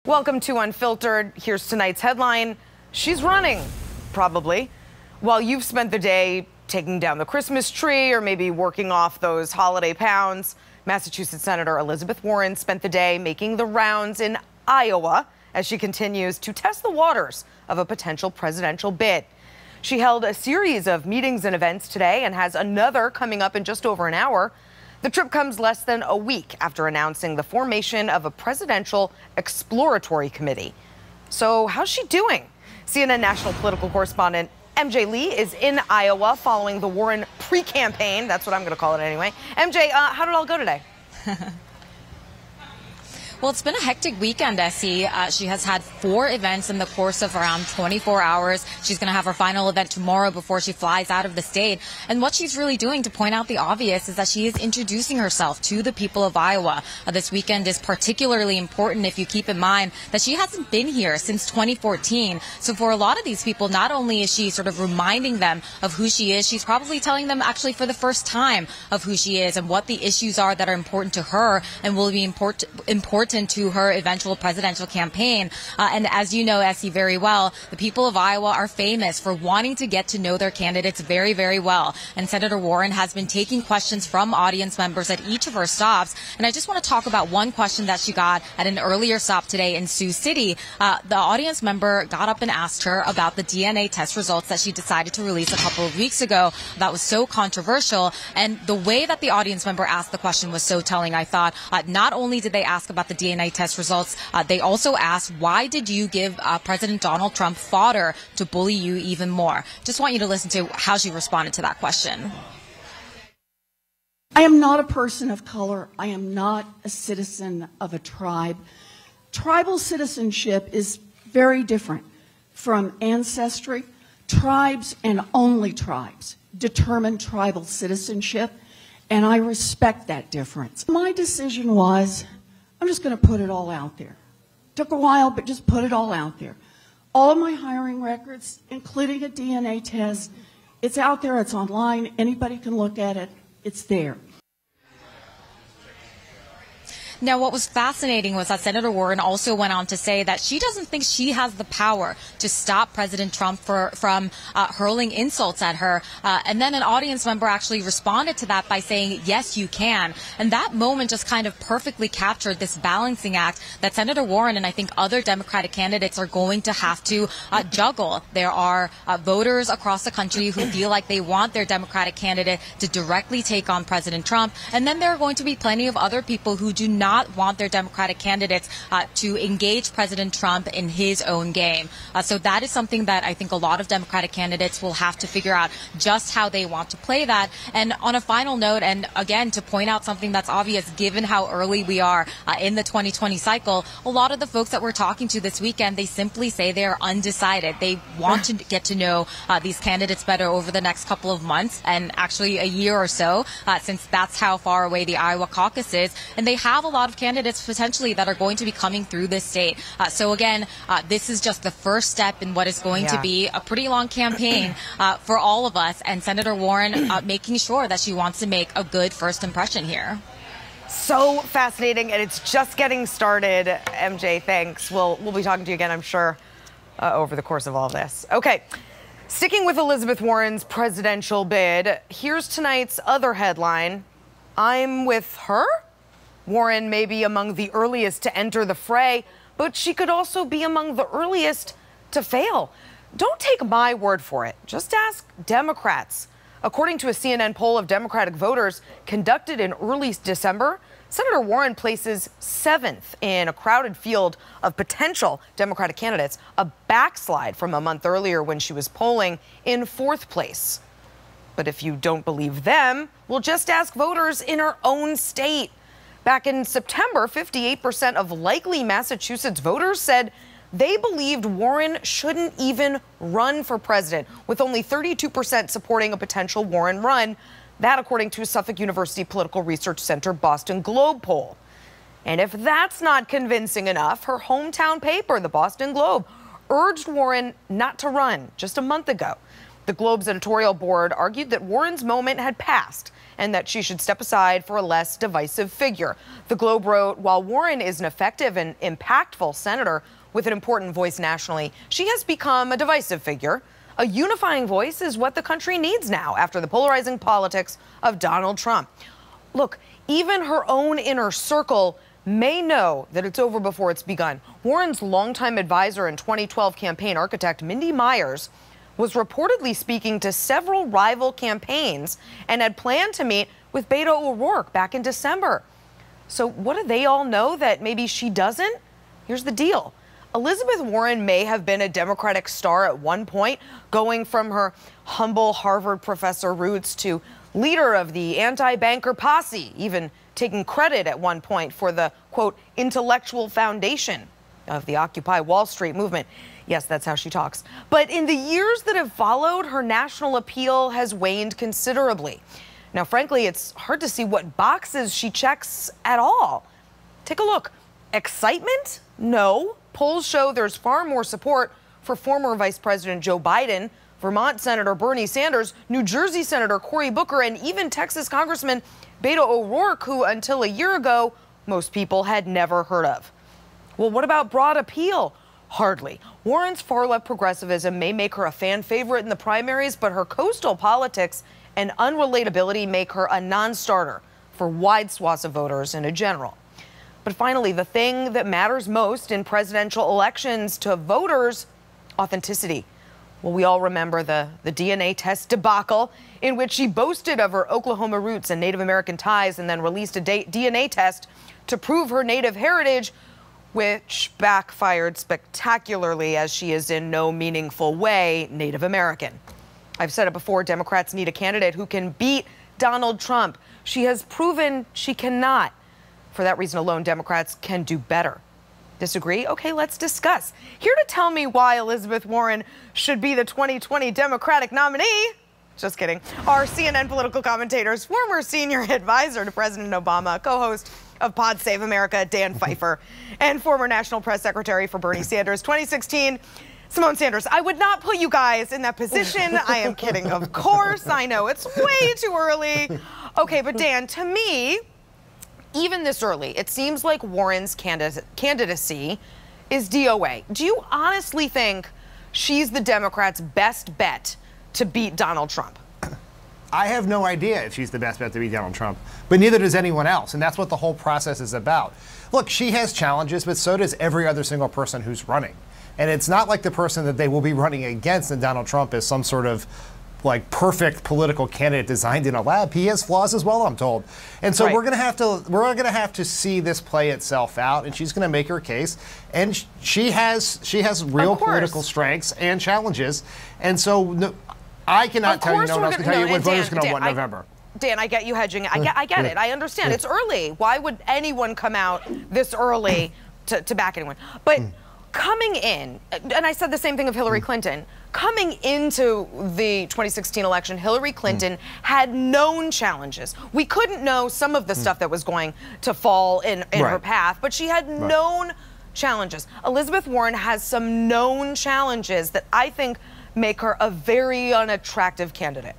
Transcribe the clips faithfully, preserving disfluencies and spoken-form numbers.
Welcome to Unfiltered. Here's tonight's headline. She's running, probably. While you've spent the day taking down the Christmas tree or maybe working off those holiday pounds, Massachusetts Senator Elizabeth Warren spent the day making the rounds in Iowa as she continues to test the waters of a potential presidential bid. She held a series of meetings and events today and has another coming up in just over an hour. The trip comes less than a week after announcing the formation of a presidential exploratory committee. So how's she doing? C N N national political correspondent M J Lee is in Iowa following the Warren pre-campaign. That's what I'm going to call it anyway. M J, uh, how did it all go today? Well, it's been a hectic weekend, S E. Uh, she has had four events in the course of around twenty-four hours. She's going to have her final event tomorrow before she flies out of the state. And what she's really doing, to point out the obvious, is that she is introducing herself to the people of Iowa. Uh, this weekend is particularly important if you keep in mind that she hasn't been here since twenty fourteen. So for a lot of these people, not only is she sort of reminding them of who she is, she's probably telling them actually for the first time of who she is and what the issues are that are important to her and will be import important to her eventual presidential campaign. Uh, and as you know, S E, very well, the people of Iowa are famous for wanting to get to know their candidates very, very well. And Senator Warren has been taking questions from audience members at each of her stops. And I just want to talk about one question that she got at an earlier stop today in Sioux City. Uh, the audience member got up and asked her about the D N A test results that she decided to release a couple of weeks ago that was so controversial. And the way that the audience member asked the question was so telling, I thought. Uh, not only did they ask about the D N A test results, uh, they also asked, why did you give uh, President Donald Trump fodder to bully you even more? Just want you to listen to how she responded to that question. I am not a person of color. I am not a citizen of a tribe. Tribal citizenship is very different from ancestry. Tribes and only tribes determine tribal citizenship, and I respect that difference. My decision was, I'm just going to put it all out there. Took a while, but just put it all out there. All of my hiring records, including a D N A test, it's out there, it's online, anybody can look at it, it's there. Now, what was fascinating was that Senator Warren also went on to say that she doesn't think she has the power to stop President Trump for, from uh, hurling insults at her. Uh, and then an audience member actually responded to that by saying, yes, you can. And that moment just kind of perfectly captured this balancing act that Senator Warren and I think other Democratic candidates are going to have to uh, juggle. There are uh, voters across the country who feel like they want their Democratic candidate to directly take on President Trump. And then there are going to be plenty of other people who do not not want their Democratic candidates uh, to engage President Trump in his own game. Uh, so that is something that I think a lot of Democratic candidates will have to figure out just how they want to play that. And on a final note, and again, to point out something that's obvious, given how early we are uh, in the twenty twenty cycle, a lot of the folks that we're talking to this weekend, they simply say they are undecided. They want to get to know uh, these candidates better over the next couple of months and actually a year or so, uh, since that's how far away the Iowa caucus is. And they have a lot of candidates potentially that are going to be coming through this state. Uh, so again, uh, this is just the first step in what is going yeah. to be a pretty long campaign uh, for all of us. And Senator Warren uh, making sure that she wants to make a good first impression here. So fascinating, and it's just getting started. M J, thanks. We'll, we'll be talking to you again, I'm sure, uh, over the course of all of this. Okay, sticking with Elizabeth Warren's presidential bid, here's tonight's other headline. I'm with her? Warren may be among the earliest to enter the fray, but she could also be among the earliest to fail. Don't take my word for it. Just ask Democrats. According to a C N N poll of Democratic voters conducted in early December, Senator Warren places seventh in a crowded field of potential Democratic candidates, a backslide from a month earlier when she was polling in fourth place. But if you don't believe them, we'll just ask voters in her own state. Back in September, fifty-eight percent of likely Massachusetts voters said they believed Warren shouldn't even run for president, with only thirty-two percent supporting a potential Warren run. That, according to a Suffolk University Political Research Center Boston Globe poll. And if that's not convincing enough, her hometown paper, the Boston Globe, urged Warren not to run just a month ago. The Globe's editorial board argued that Warren's moment had passed and that she should step aside for a less divisive figure. The Globe wrote, while Warren is an effective and impactful senator with an important voice nationally, she has become a divisive figure. A unifying voice is what the country needs now after the polarizing politics of Donald Trump. Look, even her own inner circle may know that it's over before it's begun. Warren's longtime advisor and twenty twelve campaign architect, Mindy Myers, was reportedly speaking to several rival campaigns and had planned to meet with Beto O'Rourke back in December. So what do they all know that maybe she doesn't? Here's the deal. Elizabeth Warren may have been a Democratic star at one point, going from her humble Harvard professor roots to leader of the anti-banker posse, even taking credit at one point for the, quote, intellectual foundation of the Occupy Wall Street movement. Yes, that's how she talks. But in the years that have followed, her national appeal has waned considerably. Now, frankly, it's hard to see what boxes she checks at all. Take a look. Excitement? No. Polls show there's far more support for former Vice President Joe Biden, Vermont Senator Bernie Sanders, New Jersey Senator Cory Booker, and even Texas Congressman Beto O'Rourke, who until a year ago, most people had never heard of. Well, what about broad appeal? Hardly. Warren's far-left progressivism may make her a fan favorite in the primaries, but her coastal politics and unrelatability make her a non-starter for wide swaths of voters in a general. But finally, the thing that matters most in presidential elections to voters, authenticity. Well, we all remember the, the D N A test debacle in which she boasted of her Oklahoma roots and Native American ties and then released a D N A test to prove her Native heritage, which backfired spectacularly as she is in no meaningful way Native American. I've said it before, Democrats need a candidate who can beat Donald Trump. She has proven she cannot. For that reason alone, Democrats can do better. Disagree? Okay, let's discuss. Here to tell me why Elizabeth Warren should be the twenty twenty Democratic nominee, just kidding, are C N N political commentators, former senior advisor to President Obama, co-host of Pod Save America, Dan Pfeiffer, and former national press secretary for Bernie Sanders twenty sixteen, Simone Sanders. I would not put you guys in that position. I am kidding, of course. I know it's way too early. Okay, but Dan, to me, even this early, it seems like Warren's candid- candidacy is D O A. Do you honestly think she's the Democrats' best bet to beat Donald Trump? I have no idea if she's the best bet to beat Donald Trump, but neither does anyone else, and that's what the whole process is about. Look, she has challenges, but so does every other single person who's running. And it's not like the person that they will be running against in Donald Trump is some sort of like perfect political candidate designed in a lab. He has flaws as well, I'm told. And so right. we're going to have to we're going to have to see this play itself out, and she's going to make her case. And she has she has real political strengths and challenges. And so no, I cannot tell you, no one else can tell no, you what voters are going to want in November. Dan, I get you hedging. I get, I get it. I understand. It's early. Why would anyone come out this early to, to back anyone? But coming in, and I said the same thing of Hillary Clinton, coming into the twenty sixteen election, Hillary Clinton mm. had known challenges. We couldn't know some of the mm. stuff that was going to fall in, in right. her path, but she had right. known challenges. Elizabeth Warren has some known challenges that I think make her a very unattractive candidate.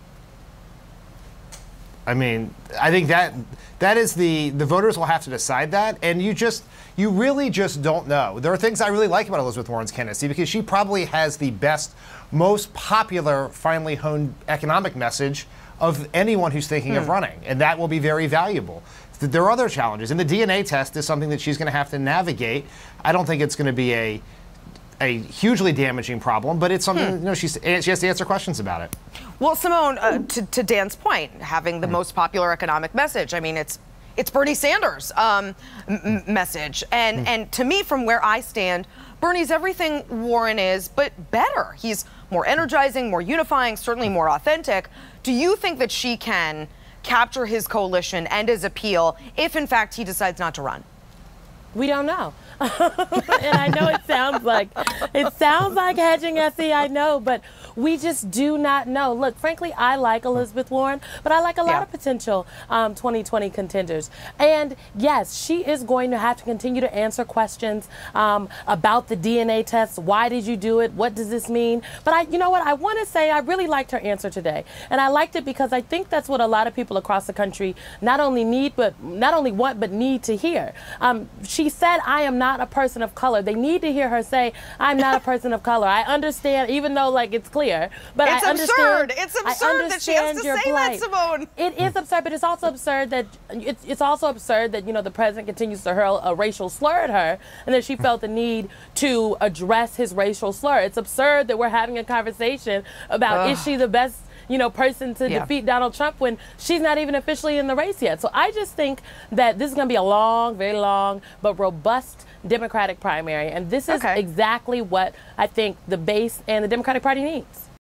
I mean, I think that that is the the voters will have to decide that, and you just you really just don't know. There are things I really like about Elizabeth Warren's candidacy because she probably has the best, most popular, finely honed economic message of anyone who's thinking hmm. of running, and that will be very valuable. There are other challenges, and the D N A test is something that she's going to have to navigate. I don't think it's going to be a a hugely damaging problem, but it's something, hmm. you know, she's, she has to answer questions about it. Well, Simone, uh, to, to Dan's point, having the hmm. most popular economic message, I mean, it's it's Bernie Sanders' um, m message. And, hmm. and to me, from where I stand, Bernie's everything Warren is, but better. He's more energizing, more unifying, certainly more authentic. Do you think that she can capture his coalition and his appeal if, in fact, he decides not to run? We don't know. And I know it sounds like it sounds like hedging, S E, I know, but we just do not know. Look, frankly, I like Elizabeth Warren, but I like a lot Yeah. of potential um, twenty twenty contenders. And yes, she is going to have to continue to answer questions um, about the D N A tests. Why did you do it? What does this mean? But I, you know what? I want to say I really liked her answer today, and I liked it because I think that's what a lot of people across the country not only need, but not only want, but need to hear. Um, she said, "I am not a person of color." They need to hear her say, "I'm not a person of color." I understand, even though like it's clear, but It's I absurd. understand. It's I absurd that she has understand to your say plight. that, Simone. It is absurd, but it's also absurd that it's, it's also absurd that you know the president continues to hurl a racial slur at her, and that she felt the need to address his racial slur. It's absurd that we're having a conversation about Ugh. is she the best you know person to Yeah. defeat Donald Trump when she's not even officially in the race yet. So I just think that this is going to be a long, very long, but robust Democratic primary, and this is Okay. exactly what I think the base and the Democratic Party needs.